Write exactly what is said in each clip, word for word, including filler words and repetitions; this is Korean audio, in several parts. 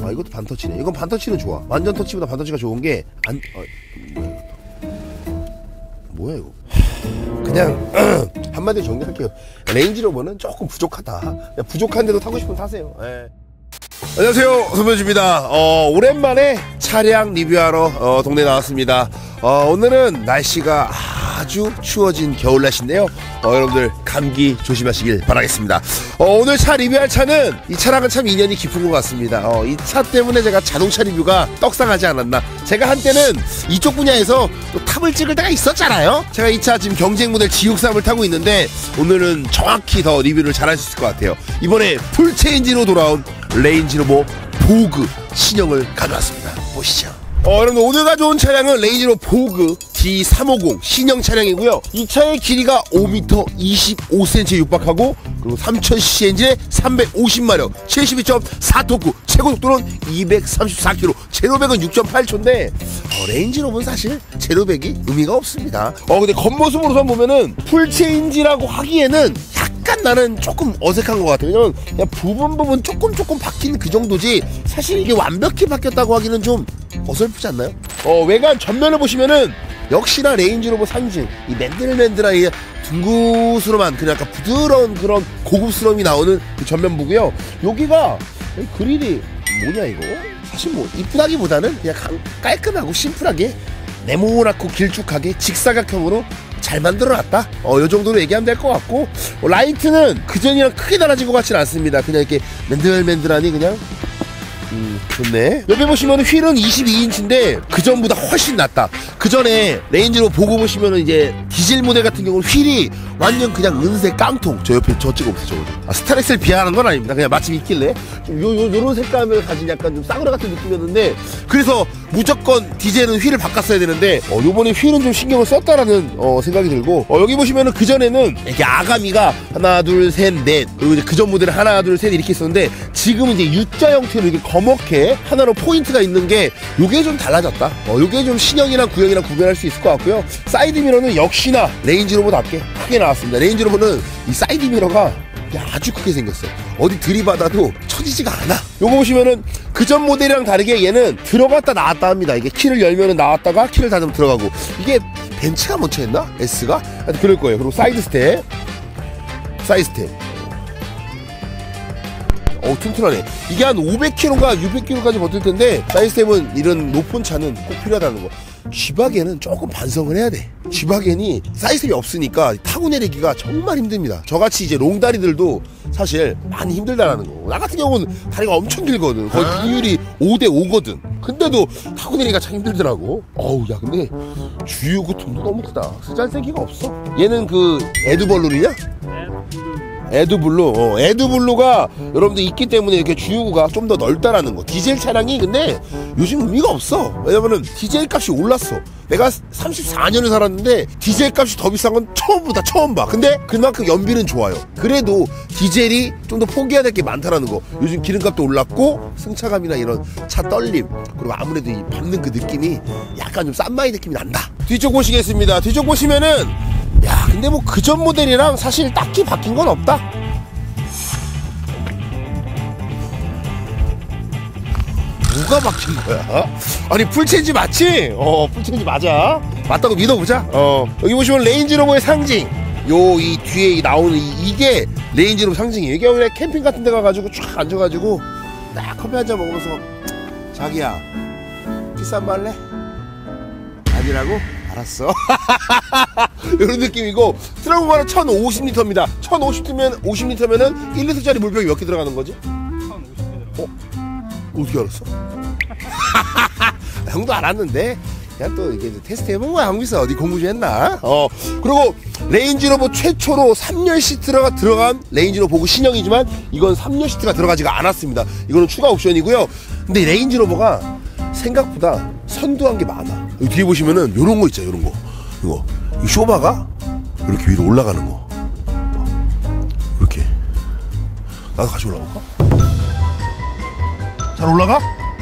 아 이것도 반터치네. 이건 반터치는 좋아. 완전 터치보다 반터치가 좋은 게 안.. 어, 뭐야 이거. 그냥 한마디로 정리할게요. 레인지로버는 조금 부족하다. 그냥 부족한데도 타고 싶으면 타세요. 예. 안녕하세요, 손병주입니다. 어, 오랜만에 차량 리뷰하러 어, 동네 나왔습니다. 어, 오늘은 날씨가 아주 추워진 겨울 날씨인데요. 어, 여러분들 감기 조심하시길 바라겠습니다. 어, 오늘 차 리뷰할 차는 이 차랑은 참 인연이 깊은 것 같습니다. 어, 이 차 때문에 제가 자동차 리뷰가 떡상하지 않았나. 제가 한때는 이쪽 분야에서 또 탑을 찍을 때가 있었잖아요. 제가 이 차 지금 경쟁 모델 지육삼을 타고 있는데 오늘은 정확히 더 리뷰를 잘할 수 있을 것 같아요. 이번에 풀체인지로 돌아온 레인지로버 보그 신형을 가져왔습니다. 보시죠. 어, 여러분 오늘 가져온 차량은 레인지로버 보그 디 삼백오십 신형 차량이고요. 이 차의 길이가 오 미터 이십오 센티미터에 육박하고 그리고 삼천 씨씨 엔진에 삼백오십 마력 칠십이 점 사 토크 최고속도는 이백삼십사 킬로미터 제로백은 육 점 팔 초인데 어, 레인지로버는 사실 제로백이 의미가 없습니다. 어 근데 겉모습으로선 보면은 풀체인지라고 하기에는 약간 나는 조금 어색한 것 같아요. 왜냐면 그냥 부분 부분 조금 조금 바뀐 그 정도지 사실 이게 완벽히 바뀌었다고 하기는 좀 어설프지 않나요? 어 외관 전면을 보시면은 역시나 레인지로버 상징 이 맨들맨들한 이 둥구스러운 그냥 약간 부드러운 그런 고급스러움이 나오는 그 전면부고요. 여기가 그릴이 뭐냐 이거? 사실 뭐 이쁘다기보다는 그냥 깔끔하고 심플하게 네모나고 길쭉하게 직사각형으로 잘 만들어놨다. 어, 요 정도로 얘기하면 될 것 같고 어, 라이트는 그전이랑 크게 달라진 것 같지는 않습니다. 그냥 이렇게 맨들맨들하니 그냥 음, 좋네. 옆에 보시면 휠은 이십이 인치인데 그전보다 훨씬 낫다. 그전에 레인지로 보고 보시면 이제 디젤 모델 같은 경우는 휠이 완전 그냥 은색 깡통. 저 옆에 저 찍어보세요. 저거. 아, 스타렉스를 비하하는 건 아닙니다. 그냥 마침 있길래 좀 요, 요, 요런 색감을 가진 약간 좀 싸구려 같은 느낌이었는데 그래서 무조건 디젤은 휠을 바꿨어야 되는데 어, 요번에 휠은 좀 신경을 썼다라는 어, 생각이 들고 어, 여기 보시면은 그전에는 이렇게 아가미가 하나 둘 셋 넷 그리고 이제 그전 모델은 하나 둘 셋 이렇게 있었는데 지금은 이제 U자 형태로 이렇게 거먹게 하나로 포인트가 있는 게 요게 좀 달라졌다. 어, 요게 좀 신형이랑 구형이랑 구별할 수 있을 것 같고요. 사이드 미러는 역시나 레인지로버답게 크게 나왔습니다. 레인지로버는 이 사이드 미러가 아주 크게 생겼어요. 어디 들이받아도 쳐지지가 않아. 요거 보시면은 그전 모델이랑 다르게 얘는 들어갔다 나왔다 합니다. 이게 키를 열면은 나왔다가 키를 닫으면 들어가고 이게 벤츠가 먼저 했나? S가? 하여튼 그럴 거예요. 그리고 사이드 스텝 사이드 스텝 어 튼튼하네. 이게 한 오백 킬로미터인가 육백 킬로미터까지 버틸 텐데 사이드 스텝은 이런 높은 차는 꼭 필요하다는 거. G바겐은 조금 반성을 해야 돼. G바겐이 사이즈가 없으니까 타고 내리기가 정말 힘듭니다. 저같이 이제 롱다리들도 사실 많이 힘들다라는 거. 나 같은 경우는 다리가 엄청 길거든. 거의 비율이 오 대 오거든. 근데도 타고 내리기가 참 힘들더라고. 어우 야 근데 주유구 톤도 너무 크다. 쓰잘데기가 없어. 얘는 그 에드벌룬이냐? 에드블루, 어, 에드블루가 여러분들 있기 때문에 이렇게 주유구가 좀 더 넓다라는 거. 디젤 차량이 근데 요즘 의미가 없어. 왜냐면은 디젤 값이 올랐어. 내가 삼십사 년을 살았는데 디젤 값이 더 비싼 건 처음 보다 처음 봐. 근데 그만큼 연비는 좋아요. 그래도 디젤이 좀 더 포기해야 될 게 많다라는 거. 요즘 기름값도 올랐고 승차감이나 이런 차 떨림 그리고 아무래도 이 밟는 그 느낌이 약간 좀 싼마이 느낌이 난다. 뒤쪽 보시겠습니다. 뒤쪽 보시면은 야 근데 뭐 그전 모델이랑 사실 딱히 바뀐 건 없다. 뭐가 바뀐 거야? 아니 풀체인지 맞지? 어 풀체인지 맞아. 맞다고 믿어보자. 어 여기 보시면 레인지로버의 상징 요 이 뒤에 나오는 이, 이게 레인지로버 상징이에요. 이게 원래 캠핑 같은 데 가가지고 쫙 앉아가지고 딱 커피 한잔 먹으면서 자기야 비싼 거 할래? 아니라고? 알았어. 이런 느낌이고 트렁크가 천오십 리터입니다. 천오십 리터면 오십 리터면은 일 리터짜리 물병이 몇 개 들어가는 거지? 천오십 개. 어? 어떻게 알았어? 형도 알았는데 그냥 또 이게 테스트 해본 거야. 형비서 어디 공부 좀 했나? 어 그리고 레인지로버 최초로 삼 열 시트가 들어간 레인지로버 보그 신형이지만 이건 삼 열 시트가 들어가지가 않았습니다. 이거는 추가 옵션이고요. 근데 레인지로버가 생각보다 선두한 게 많아. 여기 뒤에 보시면은 요런 거 있죠. 요런 거 이거 이 쇼바가 이렇게 위로 올라가는 거 이렇게. 나도 같이 올라갈까? 잘 올라가?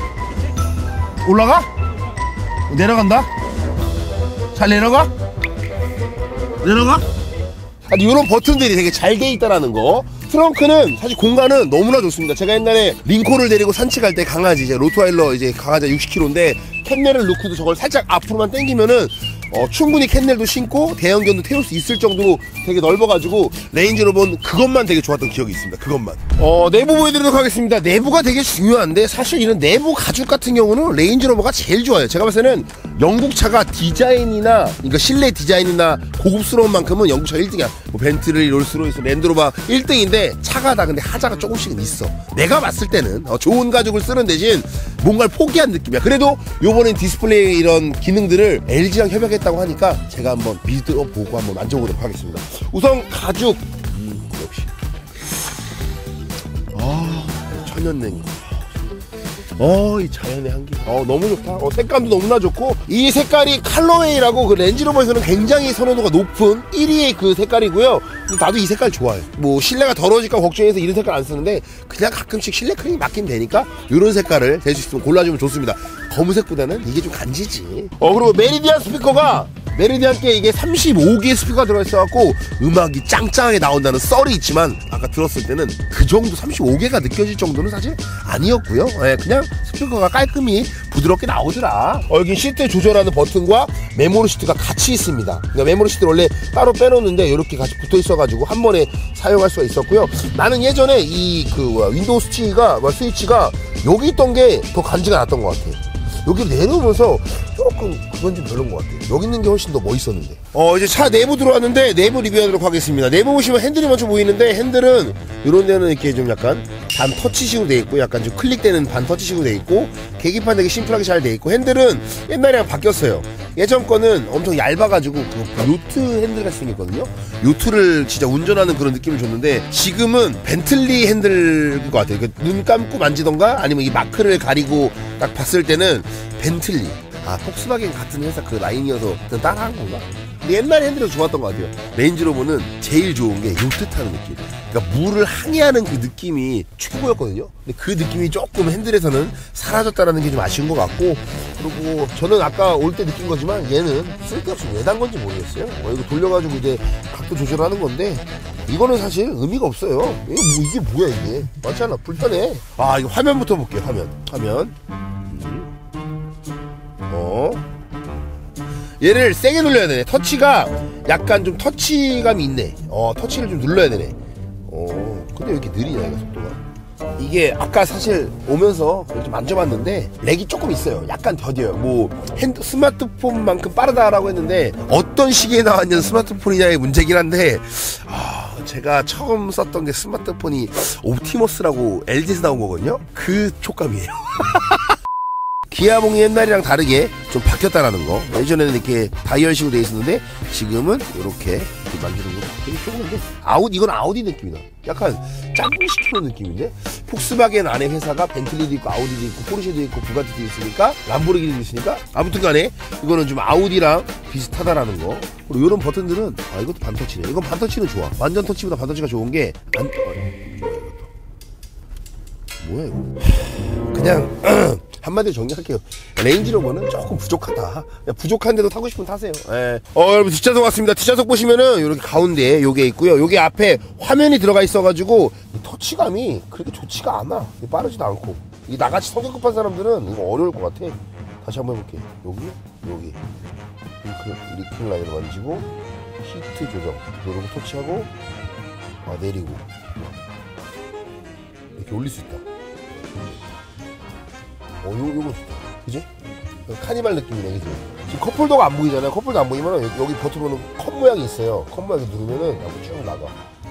올라가? 내려간다? 잘 내려가? 내려가? 아니 요런 버튼들이 되게 잘 돼 있다라는 거. 트렁크는 사실 공간은 너무나 좋습니다. 제가 옛날에 링콜을 데리고 산책할 때 강아지 이제 로트와일러 이제 강아지 육십 킬로그램인데 캔넬을 넣고도 저걸 살짝 앞으로만 당기면은 어, 충분히 캔넬도 신고 대형견도 태울 수 있을 정도로 되게 넓어가지고 레인지로버는 그것만 되게 좋았던 기억이 있습니다. 그것만. 어, 내부 보여드리도록 하겠습니다. 내부가 되게 중요한데 사실 이런 내부 가죽 같은 경우는 레인지로버가 제일 좋아요. 제가 봤을 때는 영국차가 디자인이나 그러니까 실내 디자인이나 고급스러운 만큼은 영국차가 일 등이야. 뭐 벤틀리, 롤스로이스, 랜드로버 일 등인데 차가 다 근데 하자가 조금씩은 있어. 내가 봤을 때는 어, 좋은 가죽을 쓰는 대신 뭔가를 포기한 느낌이야. 그래도 요번엔 디스플레이 이런 기능들을 엘지랑 협약했다고 하니까 제가 한번 믿어보고 한번 만져보도록 하겠습니다. 우선 가죽 음, 역시 아 천연냉이 어, 이 자연의 향기. 어, 너무 좋다. 어, 색감도 너무나 좋고, 이 색깔이 컬러웨이라고 그 렌즈로버에서는 굉장히 선호도가 높은 일 위의 그 색깔이고요. 근데 나도 이 색깔 좋아해. 뭐, 실내가 더러워질까 걱정해서 이런 색깔 안 쓰는데, 그냥 가끔씩 실내 크림이 맡기면 되니까, 이런 색깔을 될 수 있으면 골라주면 좋습니다. 검은색보다는 이게 좀 간지지. 어, 그리고 메리디안 스피커가, 메리디안께 이게 삼십오 개의 스피커가 들어있어갖고 음악이 짱짱하게 나온다는 썰이 있지만 아까 들었을 때는 그 정도 삼십오 개가 느껴질 정도는 사실 아니었고요. 예, 그냥 스피커가 깔끔히 부드럽게 나오더라. 어, 여기 시트 조절하는 버튼과 메모리 시트가 같이 있습니다. 그러니까 메모리 시트를 원래 따로 빼놓는데 이렇게 같이 붙어 있어가지고 한 번에 사용할 수가 있었고요. 나는 예전에 이 그 윈도우 스위치가 스위치가 여기 있던 게 더 간지가 났던 것 같아. 여기 내려오면서 조금 그건 좀 별론 것 같아요. 여기 있는 게 훨씬 더 멋있었는데. 어 이제 차 내부 들어왔는데 내부 리뷰하도록 하겠습니다. 내부 보시면 핸들이 먼저 보이는데 핸들은 이런 데는 이렇게 좀 약간 반 터치식으로 돼 있고 약간 좀 클릭되는 반 터치식으로 돼 있고 계기판 되게 심플하게 잘 돼 있고 핸들은 옛날이랑 바뀌었어요. 예전 거는 엄청 얇아가지고 그 요트 핸들 같이 생겼거든요. 요트를 진짜 운전하는 그런 느낌을 줬는데 지금은 벤틀리 핸들인 것 같아요. 그러니까 눈 감고 만지던가 아니면 이 마크를 가리고 딱 봤을 때는 벤틀리. 아, 폭스바겐 같은 회사 그 라인이어서 따라한 건가? 근데 옛날 핸들이 좋았던 것 같아요. 레인지로버는 제일 좋은 게 요트 타는 느낌. 그러니까 물을 항해하는 그 느낌이 최고였거든요. 근데 그 느낌이 조금 핸들에서는 사라졌다라는 게 좀 아쉬운 것 같고, 그리고 저는 아까 올 때 느낀 거지만 얘는 쓸데없이 왜 단 건지 모르겠어요. 어, 이거 돌려가지고 이제 각도 조절하는 건데 이거는 사실 의미가 없어요. 이게, 뭐, 이게 뭐야 이게? 맞지 않아? 불편해. 아, 이거 화면부터 볼게요. 화면. 화면. 어. 얘를 세게 눌러야 되네. 터치가 약간 좀 터치감이 있네. 어, 터치를 좀 눌러야 되네. 어, 근데 왜 이렇게 느리냐, 이거 속도가. 이게 아까 사실 오면서 이렇게 만져봤는데 렉이 조금 있어요. 약간 더뎌요. 뭐 핸드 스마트폰만큼 빠르다라고 했는데 어떤 시기에 나왔냐는 스마트폰이냐의 문제긴 한데 아, 제가 처음 썼던 게 스마트폰이 옵티머스라고 엘지에서 나온 거거든요. 그 촉감이에요. 기아봉이 옛날이랑 다르게 좀 바뀌었다라는 거. 예전에는 이렇게 다이얼식으로 되어 있었는데 지금은 이렇게 만지는 거 되게 조그만데 아우디, 이건 아우디 느낌이다. 약간 짬뽕시키는 느낌인데 폭스바겐 안에 회사가 벤틀리도 있고 아우디도 있고 포르쉐도 있고 부가티도 있으니까 람보르기니도 있으니까 아무튼 간에 이거는 좀 아우디랑 비슷하다라는 거. 그리고 이런 버튼들은 아, 이것도 반터치네. 이건 반터치는 좋아. 완전 터치보다 반터치가 좋은 게 안, 어, 뭐야 이거. 그냥 한마디로 정리할게요. 레인지로버는 조금 부족하다. 부족한데도 타고 싶으면 타세요. 예. 어, 여러분 뒷좌석 왔습니다. 뒷좌석 보시면은 이렇게 가운데에 요게 있고요. 요게 앞에 화면이 들어가 있어가지고 터치감이 그렇게 좋지가 않아. 빠르지도 않고. 이 나같이 성격 급한 사람들은 이거 어려울 것 같아. 다시 한번 해볼게. 여기, 여기 리클, 리클 라인을 만지고 히트 조정 누르고 터치하고 아, 내리고 이렇게 올릴 수 있다. 어, 요, 요거 좋다. 그지? 카니발 느낌이네, 그지? 지금 컵홀더가 안 보이잖아요. 컵홀더 안 보이면은 여기, 여기 버튼 보면 컵 모양이 있어요. 컵 모양이 누르면은 앞으로 쭉 나가.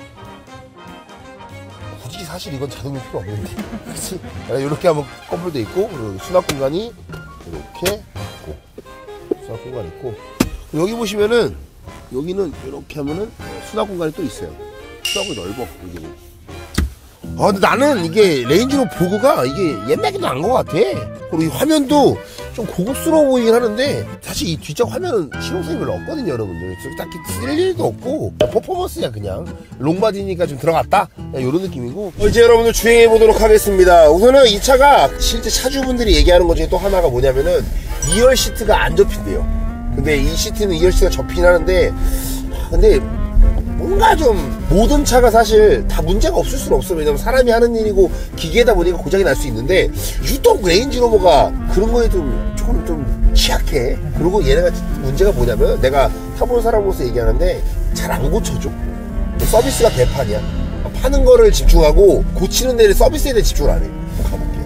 굳이 사실 이건 자동이 필요 없는데. 그치? 이렇게 하면 컵홀더 있고, 그리고 수납 공간이 이렇게 있고, 수납 공간 있고. 여기 보시면은, 여기는 이렇게 하면은 수납 공간이 또 있어요. 수납 공간이 넓어, 여기는. 아, 근데 나는 이게 레인지로버 보그가 이게 옛날에도 난 것 같아. 그리고 이 화면도 좀 고급스러워 보이긴 하는데 사실 이 뒷좌석 화면은 실용성이 별로 없거든요, 여러분들. 딱히 쓸 일도 없고 퍼포먼스야 그냥. 롱바디니까 좀 들어갔다? 이런 느낌이고. 이제 여러분들 주행해 보도록 하겠습니다. 우선은 이 차가 실제 차주분들이 얘기하는 것 중에 또 하나가 뭐냐면은 이열 시트가 안 접힌대요. 근데 이 시트는 이열 시트가 접히긴 하는데 근데 뭔가 좀 모든 차가 사실 다 문제가 없을 수는 없어. 왜냐면 사람이 하는 일이고 기계다 보니까 고장이 날 수 있는데 유독 레인지로버가 그런 거에 좀 조금 좀 취약해. 그리고 얘네가 문제가 뭐냐면 내가 타보는 사람으로서 얘기하는데 잘 안 고쳐줘. 서비스가 대판이야. 파는 거를 집중하고 고치는 데를 서비스에 대해 집중을 안 해. 한번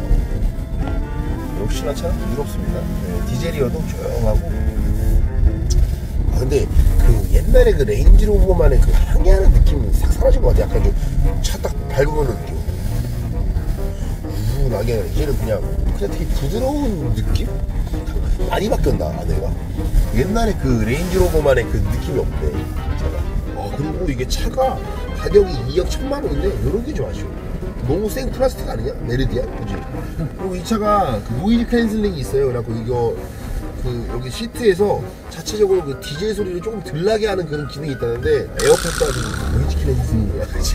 가볼게요. 역시나 참 유럽습니다. 네, 디젤이어도 조용하고. 아, 근데 그 옛날에 그 레인지로버만의 그 항해하는 느낌이 싹 사라진 것 같아. 약간 좀 차 딱 밟으면 느낌. 우나게 아니라 이제는 그냥 그냥 되게 부드러운 느낌? 많이 바뀌었나 아내가. 옛날에 그 레인지로버만의 그 느낌이 없네 차가. 아 그리고 이게 차가 가격이 이억 천만 원인데 이런 게 좀 아쉬워. 너무 생 플라스틱 아니냐? 메르디안? 그지? 그리고 이 차가 그 노이즈 캔슬링이 있어요. 그래갖고 이거 그 여기 시트에서 자체적으로 그 디젤 소리를 조금 덜 나게 하는 그런 기능이 있다는데 에어팟도 아주 노이즈 캔슬링이야. 그치?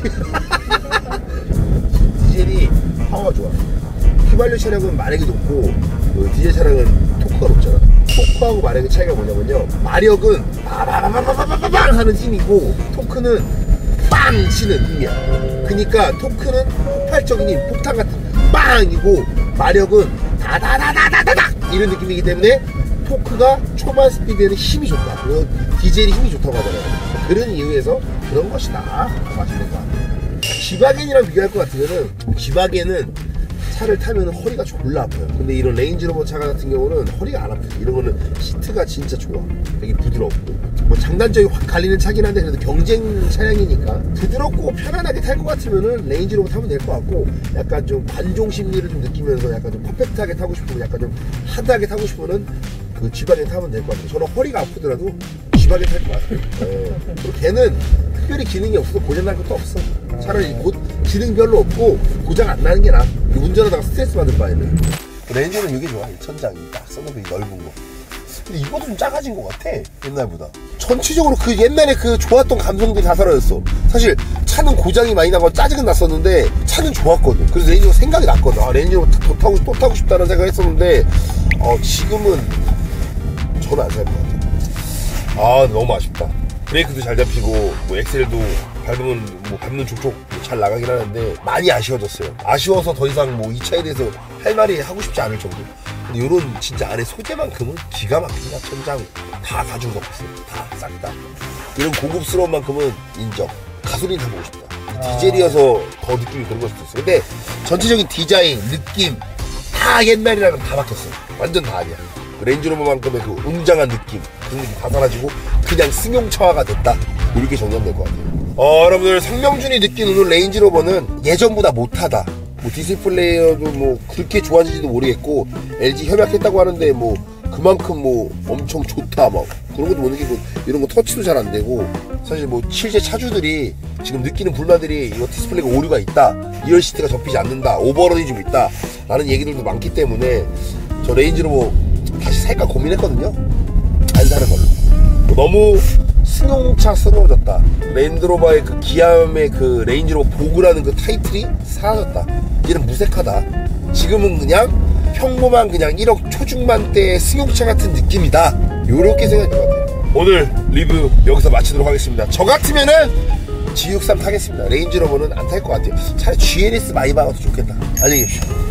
디젤이 파워가 좋아. 휘발유 차량은 마력이 높고 그 디젤 차량은 토크가 높잖아. 토크하고 마력의 차이가 뭐냐면요, 마력은 빠바바바바바바방 하는 힘이고 토크는 빵 치는 힘이야. 그러니까 토크는 폭발적인 힘, 폭탄 같은 빵이고 마력은 다다다다다다닥 이런 느낌이기 때문에 토크가 초반 스피드에는 힘이 좋다. 그리고 디젤이 힘이 좋다고 하잖아요. 그런 이유에서 그런 것이다 맛있는 거 같아요. 지바겐이랑 비교할 것 같으면은 지바겐은 차를 타면 허리가 졸라 아파요. 근데 이런 레인지로버 차 같은 경우는 허리가 안 아프지. 이런 거는 시트가 진짜 좋아. 되게 부드럽고 뭐 장단점이 확 갈리는 차긴 한데 그래도 경쟁 차량이니까 부드럽고 편안하게 탈 것 같으면은 레인지로버 타면 될 것 같고, 약간 좀 관종 심리를 좀 느끼면서 약간 좀 퍼펙트하게 타고 싶으면, 약간 좀 하드하게 타고 싶으면 그 지바겐 타면 될 것 같아요. 저는 허리가 아프더라도 지바겐 탈 것 같아요. 네. 그리고 걔는 특별히 기능이 없어서 고장 날 것도 없어. 차라리 곧 기능 별로 없고 고장 안 나는 게 나아. 운전하다가 스트레스 받을 바에는. 레인지는 이게 좋아. 이 천장이 딱 써놓고 넓은 거. 근데 이것도 좀 작아진 것 같아 옛날보다. 전체적으로 그 옛날에 그 좋았던 감성들이 다 사라졌어. 사실 차는 고장이 많이 나고 짜증은 났었는데 차는 좋았거든. 그래서 레인지로 생각이 났거든. 아 레인지로 또 타고, 또 타고 싶다는 생각을 했었는데 어, 지금은 저는 안 살 것 같아. 아 너무 아쉽다. 브레이크도 잘 잡히고 뭐 엑셀도 밟으면 뭐 밟는 족족 잘 나가긴 하는데 많이 아쉬워졌어요. 아쉬워서 더 이상 뭐 이 차에 대해서 할 말이 하고 싶지 않을 정도. 근데 요런 진짜 안에 소재만큼은 기가 막힌다. 천장 다 가죽 넣었어요. 다 싹 다. 이런 고급스러운 만큼은 인정. 가솔린 타보고 싶다. 디젤이어서 더 느낌이 그런 걸 수도 있어. 근데 전체적인 디자인, 느낌 다 옛날이랑은 다 바뀌었어. 완전 다 아니야. 레인지로버만큼의 그 웅장한 느낌, 그런 느낌 다 사라지고 그냥 승용차화가 됐다. 이렇게 정리하면 될 것 같아요. 어, 여러분들 성명준이 느낀 오늘 레인지로버는 예전보다 못하다. 뭐 디스플레이어도 뭐 그렇게 좋아지지도 모르겠고 엘지 협약했다고 하는데 뭐 그만큼 뭐 엄청 좋다 막 그런 것도 못 느끼고, 이런 거 터치도 잘 안 되고, 사실 뭐 실제 차주들이 지금 느끼는 불만들이 이거 디스플레이가 오류가 있다, 리얼 시트가 접히지 않는다, 오버런이 좀 있다 라는 얘기들도 많기 때문에 저 레인지로버 다시 살까 고민했거든요. 안 사는 걸로. 너무 승용차스러워졌다. 랜드로버의 그 기암의 그 레인지로버 보그라는 그 타이틀이 사라졌다. 얘는 무색하다. 지금은 그냥 평범한 그냥 일억 초중반대의 승용차 같은 느낌이다. 요렇게 생각할 것 같아요. 오늘 리뷰 여기서 마치도록 하겠습니다. 저 같으면은 지 육십삼 타겠습니다. 레인지로버는 안 탈 것 같아요. 차라리 지엘에스 마이바가 더 좋겠다. 안녕히 계십시오.